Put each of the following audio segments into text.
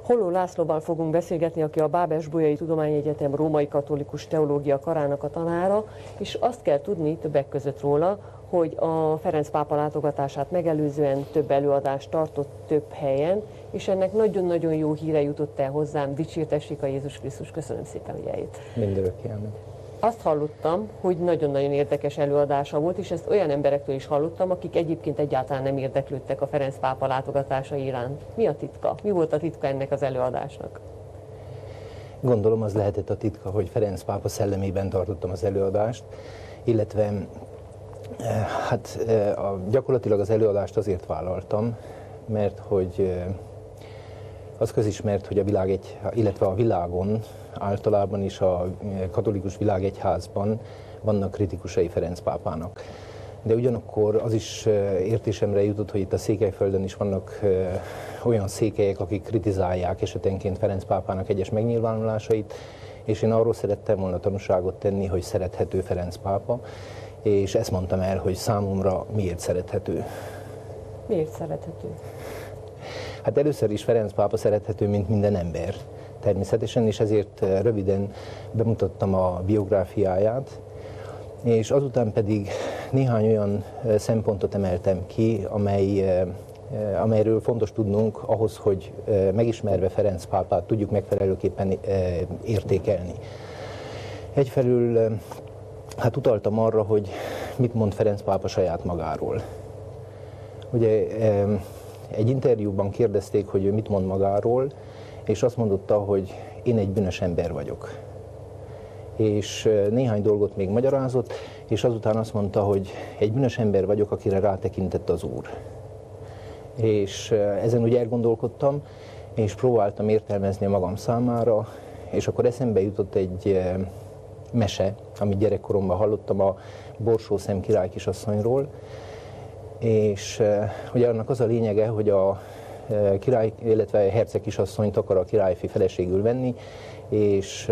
Holló Lászlóval fogunk beszélgetni, aki a Bábes-Bolyai Tudományegyetem római katolikus teológia karának a tanára, és azt kell tudni többek között róla, hogy a Ferenc pápa látogatását megelőzően több előadást tartott több helyen, és ennek nagyon-nagyon jó híre jutott el hozzám. Dicsértessék a Jézus Krisztus. Köszönöm szépen, hogy eljött. Mindörökké elmegy. Azt hallottam, hogy nagyon-nagyon érdekes előadása volt, és ezt olyan emberektől is hallottam, akik egyébként egyáltalán nem érdeklődtek a Ferenc pápa látogatása iránt. Mi a titka? Mi volt a titka ennek az előadásnak? Gondolom az lehetett a titka, hogy Ferenc pápa szellemében tartottam az előadást, illetve gyakorlatilag az előadást azért vállaltam, mert hogy az közismert, hogy a világ illetve a világon általában is a katolikus világegyházban vannak kritikusai Ferenc pápának. De ugyanakkor az is értésemre jutott, hogy itt a Székelyföldön is vannak olyan székelyek, akik kritizálják esetenként Ferenc pápának egyes megnyilvánulásait, és én arról szerettem volna tanúságot tenni, hogy szerethető Ferenc pápa, és ezt mondtam el, hogy számomra miért szerethető. Miért szerethető? Hát először is Ferenc pápa szerethető, mint minden ember. Természetesen, és ezért röviden bemutattam a biográfiáját, és azután pedig néhány olyan szempontot emeltem ki, amelyről fontos tudnunk ahhoz, hogy megismerve Ferenc pápát tudjuk megfelelőképpen értékelni. Egyfelől hát utaltam arra, hogy mit mond Ferenc pápa saját magáról. Ugye egy interjúban kérdezték, hogy ő mit mond magáról, és azt mondotta, hogy én egy bűnös ember vagyok. És néhány dolgot még magyarázott, és azután azt mondta, hogy egy bűnös ember vagyok, akire rátekintett az Úr. És ezen úgy elgondolkodtam, és próbáltam értelmezni a magam számára, és akkor eszembe jutott egy mese, amit gyerekkoromban hallottam a Borsószem király kisasszonyról, és ugye annak az a lényege, hogy a király, illetve a herceg kisasszonyt akar a királyfi feleségül venni, és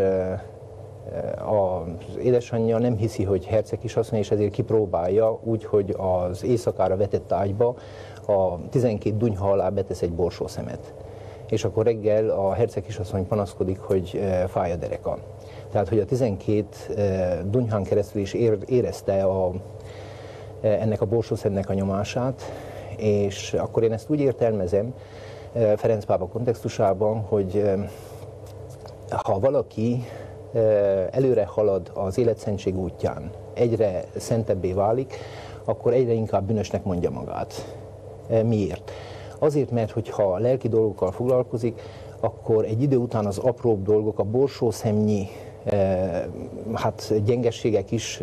az édesanyja nem hiszi, hogy herceg kisasszony, és ezért kipróbálja úgy, hogy az éjszakára vetett ágyba a 12 dunyha alá betesz egy borsószemet. És akkor reggel a herceg kisasszony panaszkodik, hogy fáj a dereka. Tehát, hogy a 12 dunyhán keresztül is érezte ennek a borsószemnek a nyomását, és akkor én ezt úgy értelmezem Ferenc pápa kontextusában, hogy ha valaki előre halad az életszentség útján, egyre szentebbé válik, akkor egyre inkább bűnösnek mondja magát. Miért? Azért, mert hogyha lelki dolgokkal foglalkozik, akkor egy idő után az apróbb dolgok, a borsószemnyi gyengességek is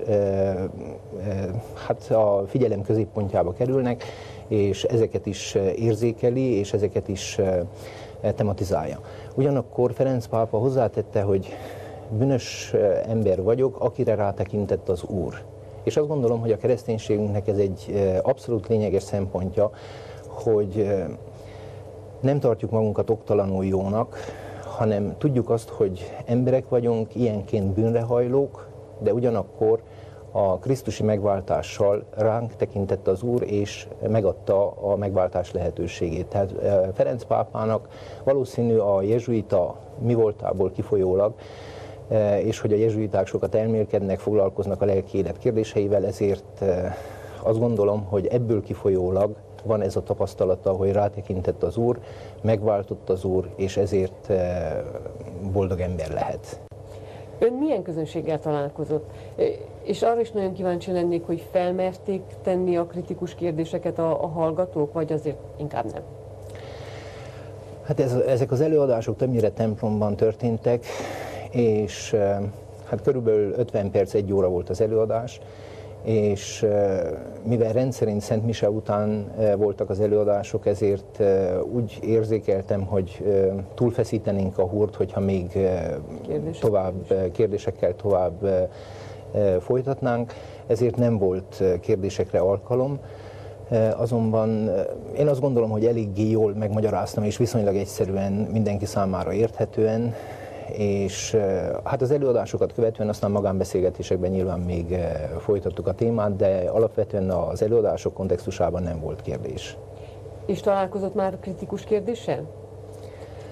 a figyelem középpontjába kerülnek, és ezeket is érzékeli, és ezeket is tematizálja. Ugyanakkor Ferenc pápa hozzátette, hogy bűnös ember vagyok, akire rátekintett az Úr. És azt gondolom, hogy a kereszténységünknek ez egy abszolút lényeges szempontja, hogy nem tartjuk magunkat oktalanul jónak, hanem tudjuk azt, hogy emberek vagyunk, ilyenként bűnrehajlók, de ugyanakkor a krisztusi megváltással ránk tekintett az Úr, és megadta a megváltás lehetőségét. Tehát Ferenc pápának valószínű a jezsuita mi voltából kifolyólag, és hogy a jezsuiták sokat elmélkednek, foglalkoznak a lelki élet kérdéseivel, ezért azt gondolom, hogy ebből kifolyólag van ez a tapasztalata, hogy rátekintett az Úr, megváltott az Úr, és ezért boldog ember lehet. Ön milyen közönséggel találkozott? És arra is nagyon kíváncsi lennék, hogy felmerték tenni a kritikus kérdéseket a hallgatók, vagy azért inkább nem? Hát ezek az előadások többnyire templomban történtek, és hát körülbelül 50 perc, 1 óra volt az előadás, és mivel rendszerint Szent Mise után voltak az előadások, ezért úgy érzékeltem, hogy túlfeszítenénk a húrt, hogyha még kérdésekkel tovább folytatnánk, ezért nem volt kérdésekre alkalom. Azonban én azt gondolom, hogy eléggé jól megmagyaráztam, és viszonylag egyszerűen, mindenki számára érthetően, és hát az előadásokat követően aztán magánbeszélgetésekben nyilván még folytattuk a témát, de alapvetően az előadások kontextusában nem volt kérdés. És találkozott már kritikus kérdéssel?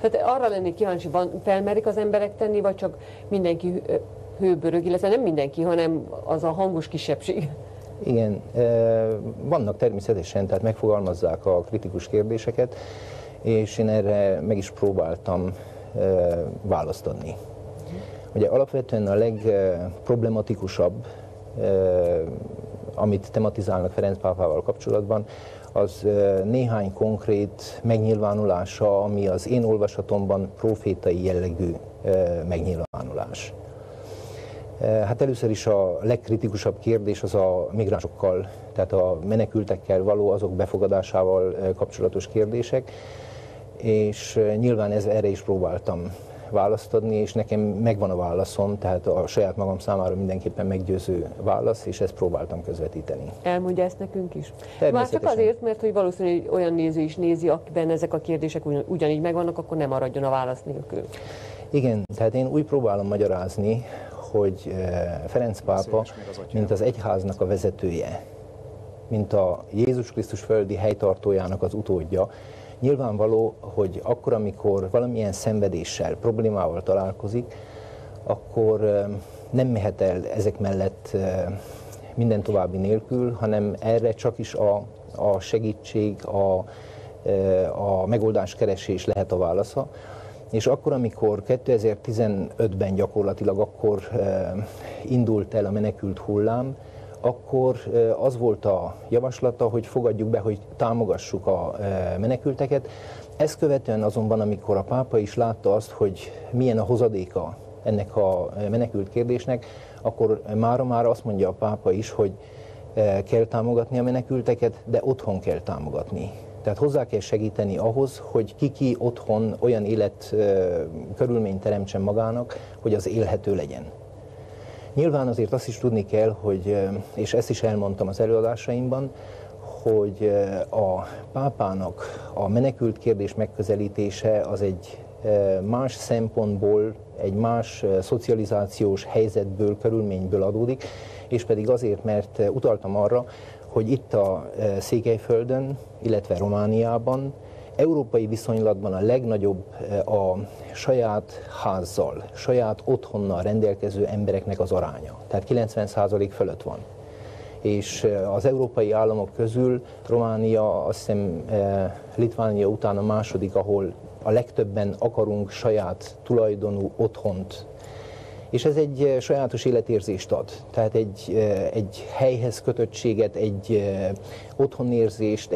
Tehát arra lennék kíváncsi, felmerik az emberek tenni, vagy csak mindenki hőbörög, illetve nem mindenki, hanem az a hangos kisebbség? Igen, vannak természetesen, tehát megfogalmazzák a kritikus kérdéseket, és én erre meg is próbáltam választ adni. Ugye alapvetően a legproblematikusabb, amit tematizálnak Ferenc pápával kapcsolatban, az néhány konkrét megnyilvánulása, ami az én olvasatomban profétai jellegű megnyilvánulás. Hát először is a legkritikusabb kérdés az a migránsokkal, tehát a menekültekkel való, azok befogadásával kapcsolatos kérdések, és nyilván erre is próbáltam választ adni, és nekem megvan a válaszom, tehát a saját magam számára mindenképpen meggyőző válasz, és ezt próbáltam közvetíteni. Elmondja ezt nekünk is? Már csak azért, mert hogy valószínűleg olyan néző is nézi, akiben ezek a kérdések ugyanígy megvannak, akkor nem maradjon a válasz nélkül. Igen, tehát én úgy próbálom magyarázni, hogy Ferenc pápa, mint az egyháznak a vezetője, mint a Jézus Krisztus földi helytartójának az utódja, nyilvánvaló, hogy akkor, amikor valamilyen szenvedéssel, problémával találkozik, akkor nem mehet el ezek mellett minden további nélkül, hanem erre csak is a segítség, a megoldás keresés lehet a válasza. És akkor, amikor 2015-ben gyakorlatilag akkor indult el a menekült hullám, akkor az volt a javaslata, hogy fogadjuk be, hogy támogassuk a menekülteket. Ezt követően azonban, amikor a pápa is látta azt, hogy milyen a hozadéka ennek a menekült kérdésnek, akkor mára azt mondja a pápa is, hogy kell támogatni a menekülteket, de otthon kell támogatni. Tehát hozzá kell segíteni ahhoz, hogy ki otthon olyan élet körülményt teremtsen magának, hogy az élhető legyen. Nyilván azért azt is tudni kell, hogy, és ezt is elmondtam az előadásaimban, hogy a pápának a menekült kérdés megközelítése az egy más szempontból, egy más szocializációs helyzetből, körülményből adódik, és pedig azért, mert utaltam arra, hogy itt a Székelyföldön, illetve Romániában európai viszonylatban a legnagyobb a saját házzal, saját otthonnal rendelkező embereknek az aránya. Tehát 90% fölött van. És az európai államok közül Románia, azt hiszem Litvánia után a második, ahol a legtöbben akarunk saját tulajdonú otthont. És ez egy sajátos életérzést ad. Tehát egy helyhez kötöttséget, egy otthonérzést,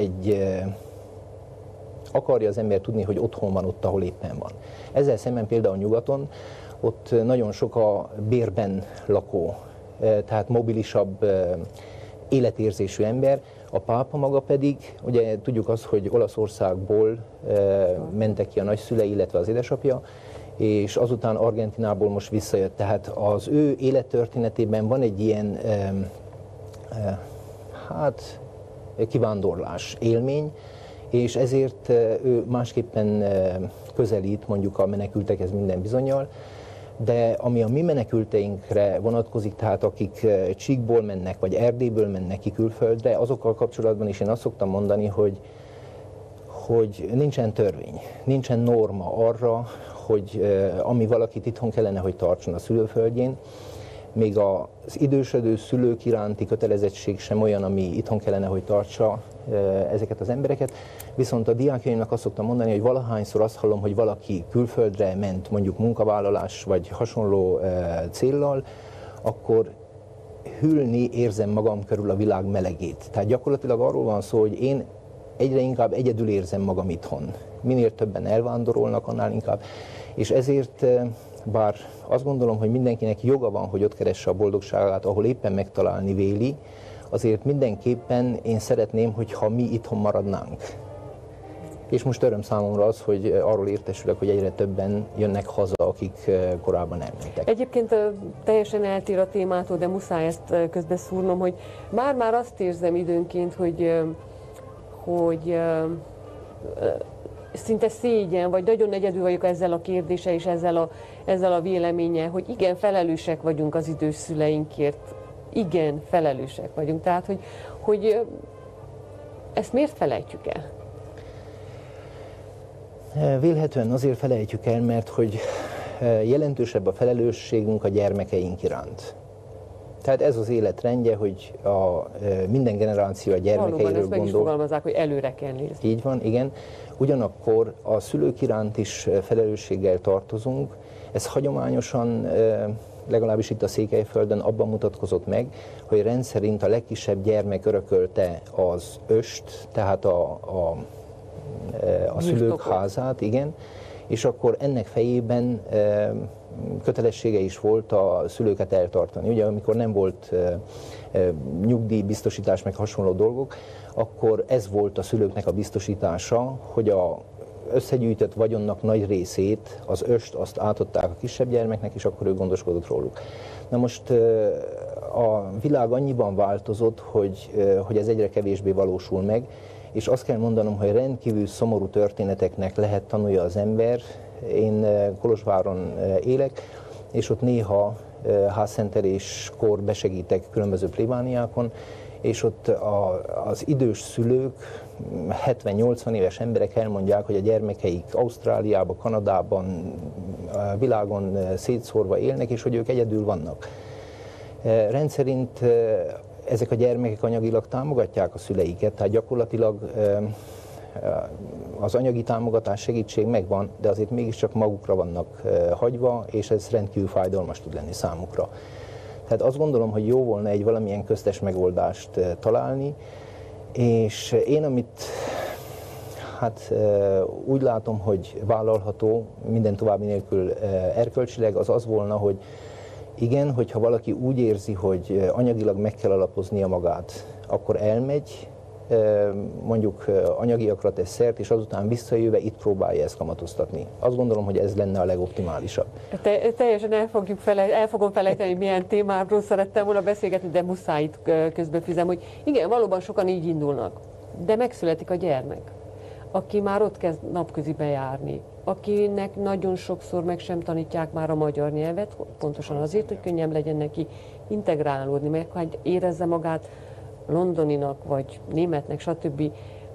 akarja az ember tudni, hogy otthon van ott, ahol éppen van. Ezzel szemben például nyugaton, ott nagyon sok a bérben lakó, tehát mobilisabb életérzésű ember. A pápa maga pedig, ugye tudjuk azt, hogy Olaszországból mentek ki a nagyszülei, illetve az édesapja, és azután Argentinából most visszajött. Tehát az ő élettörténetében van egy ilyen kivándorlás élmény, és ezért ő másképpen közelít mondjuk a menekültekhez minden bizonnyal, de ami a mi menekülteinkre vonatkozik, tehát akik Csíkból mennek, vagy Erdélyből mennek ki külföldre, azokkal kapcsolatban is én azt szoktam mondani, hogy nincsen törvény, nincsen norma arra, hogy ami valakit itthon kellene, hogy tartson a szülőföldjén, még az idősödő szülők iránti kötelezettség sem olyan, ami itthon kellene, hogy tartsa ezeket az embereket. Viszont a diákjaimnak azt szoktam mondani, hogy valahányszor azt hallom, hogy valaki külföldre ment, mondjuk munkavállalás vagy hasonló céllal, akkor hűlni érzem magam körül a világ melegét. Tehát gyakorlatilag arról van szó, hogy én egyre inkább egyedül érzem magam itthon. Minél többen elvándorolnak, annál inkább. És ezért, bár azt gondolom, hogy mindenkinek joga van, hogy ott keresse a boldogságát, ahol éppen megtalálni véli, azért mindenképpen én szeretném, hogyha mi itthon maradnánk. És most öröm számomra az, hogy arról értesülök, hogy egyre többen jönnek haza, akik korábban elmentek. Egyébként teljesen eltér a témától, de muszáj ezt közbeszúrnom, hogy már azt érzem időnként, hogy szinte szégyen, vagy nagyon egyedül vagyok ezzel a kérdéssel és ezzel a véleménnyel, hogy igen, felelősek vagyunk az idős szüleinkért. Igen, felelősek vagyunk. Tehát, hogy ezt miért felejtjük el? Vélhetően azért felejtjük el, mert hogy jelentősebb a felelősségünk a gyermekeink iránt. Tehát ez az életrendje, hogy minden generáció a gyermekeiről gondol. Valóban, ezt meg is fogalmazzák, hogy előre kell nézni. Így van, igen. Ugyanakkor a szülők iránt is felelősséggel tartozunk. Ez hagyományosan, legalábbis itt a Székelyföldön abban mutatkozott meg, hogy rendszerint a legkisebb gyermek örökölte az öst, tehát a szülők házát, igen, és akkor ennek fejében kötelessége is volt a szülőket eltartani. Ugye amikor nem volt nyugdíjbiztosítás meg hasonló dolgok, akkor ez volt a szülőknek a biztosítása, hogy a összegyűjtött vagyonnak nagy részét, az öst, azt átadták a kisebb gyermeknek, és akkor ő gondoskodott róluk. Na most a világ annyiban változott, hogy ez egyre kevésbé valósul meg, és azt kell mondanom, hogy rendkívül szomorú történeteknek lehet tanulja az ember. Én Kolozsváron élek, és ott néha házszenteléskor besegítek különböző plébániákon, és ott az idős szülők, 70-80 éves emberek elmondják, hogy a gyermekeik Ausztráliában, Kanadában, a világon szétszórva élnek, és hogy ők egyedül vannak. Rendszerint ezek a gyermekek anyagilag támogatják a szüleiket, tehát gyakorlatilag az anyagi támogatás, segítség megvan, de azért mégiscsak magukra vannak hagyva, és ez rendkívül fájdalmas tud lenni számukra. Tehát azt gondolom, hogy jó volna egy valamilyen köztes megoldást találni, és én amit úgy látom, hogy vállalható, minden további nélkül erkölcsileg, az volna, hogy igen, hogyha valaki úgy érzi, hogy anyagilag meg kell alapoznia magát, akkor elmegy, mondjuk anyagiakra tesz szert, és azután visszajöve itt próbálja ezt kamatoztatni. Azt gondolom, hogy ez lenne a legoptimálisabb. Teljesen el fogom felejteni, milyen témáról szerettem volna beszélgetni, de muszáj itt közbefűzem, hogy igen, valóban sokan így indulnak, de megszületik a gyermek, aki már ott kezd napközibe járni, akinek nagyon sokszor meg sem tanítják már a magyar nyelvet, pontosan azért, hogy könnyebb legyen neki integrálódni, meg hogy érezze magát londoninak, vagy németnek, stb.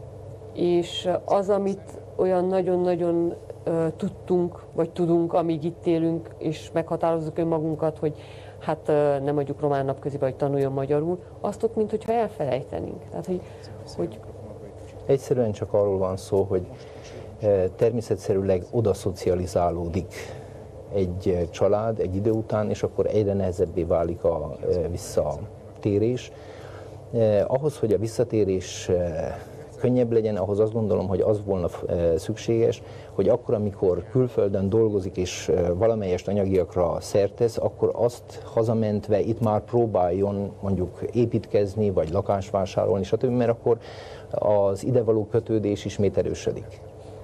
És az, amit olyan nagyon-nagyon tudtunk, vagy tudunk, amíg itt élünk, és meghatározzuk önmagunkat, hogy hát nem adjuk román napközibe, hogy tanuljon magyarul, azt ott, mintha elfelejtenénk. Tehát, hogy egyszerűen csak arról van szó, hogy természetszerűleg oda szocializálódik egy család egy idő után, és akkor egyre nehezebbé válik a visszatérés. Ahhoz, hogy a visszatérés könnyebb legyen, ahhoz azt gondolom, hogy az volna szükséges, hogy akkor, amikor külföldön dolgozik és valamelyest anyagiakra szert tesz, akkor azt hazamentve itt már próbáljon mondjuk építkezni, vagy lakást vásárolni, stb., mert akkor az idevaló kötődés ismét erősödik.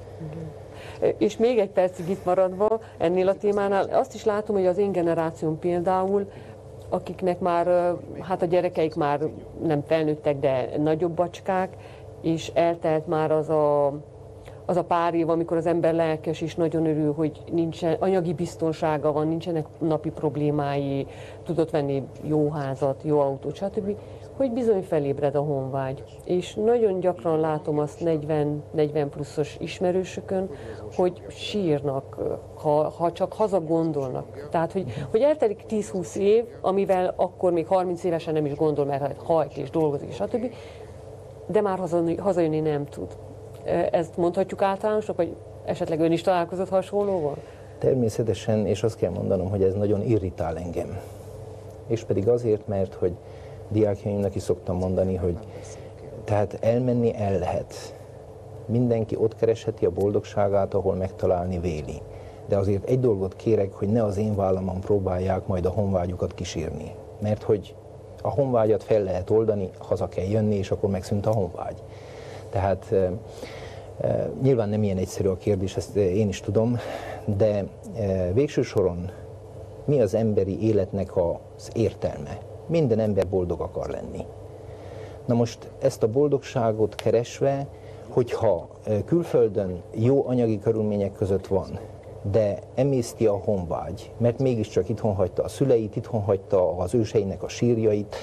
És még egy percig itt maradva ennél a témánál, azt is látom, hogy az én generációm például, akiknek már, hát a gyerekeik már nem felnőttek, de nagyobb bacskák, és eltelt már az a pár év, amikor az ember lelkes és nagyon örül, hogy nincsen, anyagi biztonsága van, nincsenek napi problémái, tudott venni jó házat, jó autót, stb., hogy bizony felébred a honvágy. És nagyon gyakran látom azt 40 pluszos ismerősökön, hogy sírnak, ha csak haza gondolnak. Tehát, hogy eltelik 10-20 év, amivel akkor még 30 évesen nem is gondol, mert hajt és dolgozik, stb., de már hazajönni nem tud. Ezt mondhatjuk általánosnak, vagy esetleg ön is találkozott hasonlóval? Természetesen, és azt kell mondanom, hogy ez nagyon irritál engem. És pedig azért, mert hogy diákjaimnak is szoktam mondani, hogy tehát elmenni el lehet. Mindenki ott keresheti a boldogságát, ahol megtalálni véli. De azért egy dolgot kérek, hogy ne az én vállamon próbálják majd a honvágyukat kísérni. Mert hogy a honvágyat fel lehet oldani, haza kell jönni, és akkor megszűnt a honvágy. Tehát nyilván nem ilyen egyszerű a kérdés, ezt én is tudom, de végső soron mi az emberi életnek az értelme? Minden ember boldog akar lenni. Na most ezt a boldogságot keresve, hogyha külföldön jó anyagi körülmények között van, de emészti a honvágy, mert mégiscsak itthon hagyta a szüleit, itthon hagyta az őseinek a sírjait,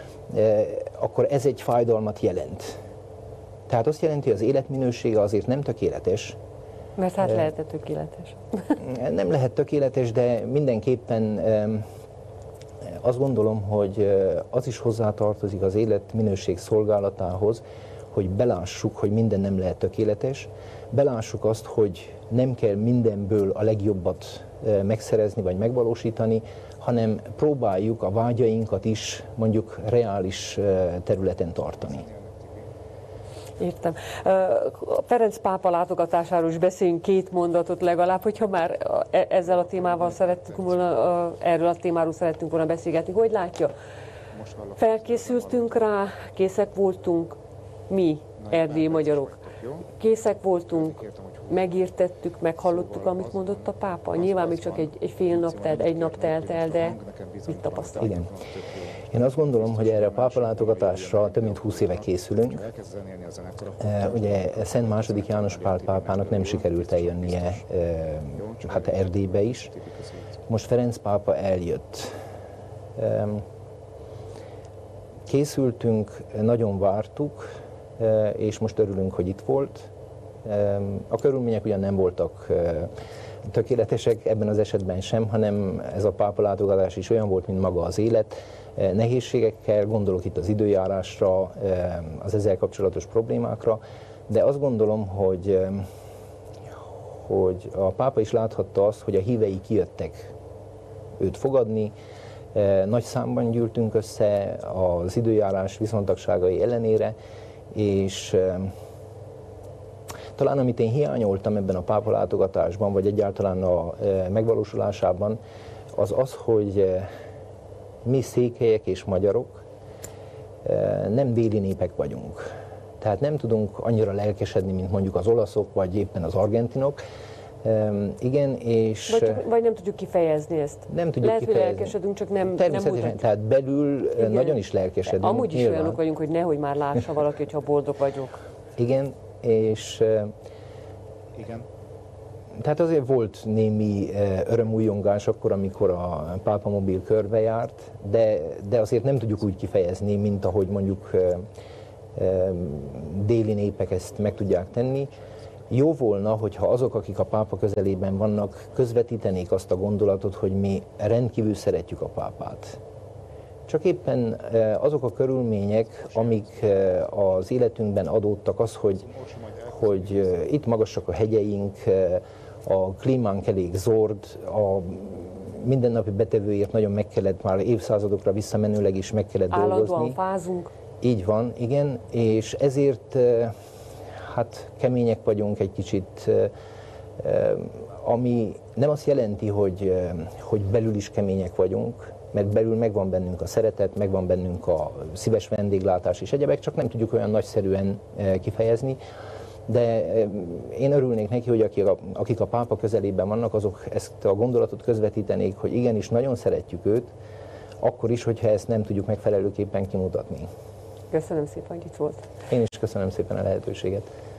akkor ez egy fájdalmat jelent. Tehát azt jelenti, hogy az életminősége azért nem tökéletes, Mert hát lehetett tökéletes. Nem lehet tökéletes, de mindenképpen azt gondolom, hogy az is hozzátartozik az életminőség szolgálatához, hogy belássuk, hogy minden nem lehet tökéletes, belássuk azt, hogy nem kell mindenből a legjobbat megszerezni vagy megvalósítani, hanem próbáljuk a vágyainkat is mondjuk reális területen tartani. Értem. A Ferenc pápa látogatásáról is beszéljünk 2 mondatot legalább, hogyha már ezzel a témával szerettünk volna, erről a témáról szerettünk volna beszélgetni. Hogy látja? Felkészültünk rá, készek voltunk mi, erdélyi magyarok. Készek voltunk, megértettük, meghallottuk, amit mondott a pápa. Nyilván még csak egy fél nap telt, egy nap telt el, de mit tapasztalt? Igen. Én azt gondolom, hogy erre a pápa látogatásra több mint 20 éve készülünk. Ugye Szent II. János Pál pápának nem sikerült eljönnie hát Erdélybe is. Most Ferenc pápa eljött. Készültünk, nagyon vártuk, és most örülünk, hogy itt volt. A körülmények ugyan nem voltak tökéletesek ebben az esetben sem, hanem ez a pápa látogatás is olyan volt, mint maga az élet. Nehézségekkel, gondolok itt az időjárásra, az ezzel kapcsolatos problémákra, de azt gondolom, hogy a pápa is láthatta azt, hogy a hívei kijöttek őt fogadni, nagy számban gyűltünk össze az időjárás viszontagságai ellenére, és talán amit én hiányoltam ebben a pápa látogatásban, vagy egyáltalán a megvalósulásában, az az, hogy mi székelyek és magyarok nem déli népek vagyunk. Tehát nem tudunk annyira lelkesedni, mint mondjuk az olaszok, vagy éppen az argentinok. Igen, és... Vagy nem tudjuk kifejezni ezt. Nem tudjuk lehet, kifejezni. hogy lelkesedünk, csak nem természetesen, tehát belül igen. Nagyon is lelkesedünk. Amúgy is nyilván. Olyanok vagyunk, hogy nehogy már lássa valaki, hogyha boldog vagyok. Igen, és... Igen. Tehát azért volt némi örömújongás akkor, amikor a pápa mobil körbejárt, de azért nem tudjuk úgy kifejezni, mint ahogy mondjuk déli népek ezt meg tudják tenni. Jó volna, hogyha azok, akik a pápa közelében vannak, közvetítenék azt a gondolatot, hogy mi rendkívül szeretjük a pápát. Csak éppen azok a körülmények, amik az életünkben adódtak, az, hogy itt magasak a hegyeink, a klímánk elég zord, a mindennapi betevőért nagyon meg kellett, már évszázadokra visszamenőleg is meg kellett dolgozni. Állandóan fázunk. Így van, igen, és ezért hát kemények vagyunk egy kicsit, ami nem azt jelenti, hogy belül is kemények vagyunk, mert belül megvan bennünk a szeretet, megvan bennünk a szíves vendéglátás és egyebek, csak nem tudjuk olyan nagyszerűen kifejezni. De én örülnék neki, hogy akik a pápa közelében vannak, azok ezt a gondolatot közvetítenék, hogy igenis nagyon szeretjük őt, akkor is, hogyha ezt nem tudjuk megfelelőképpen kimutatni. Köszönöm szépen, hogy itt volt. Én is köszönöm szépen a lehetőséget.